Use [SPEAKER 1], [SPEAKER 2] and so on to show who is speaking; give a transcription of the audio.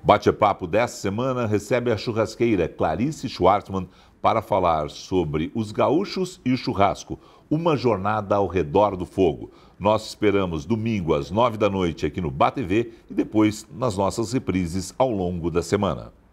[SPEAKER 1] Bate-papo dessa semana recebe a churrasqueira Clarice Schwartzman para falar sobre os gaúchos e o churrasco, uma jornada ao redor do fogo. Nós esperamos domingo às 9 da noite aqui no BATV e depois nas nossas reprises ao longo da semana.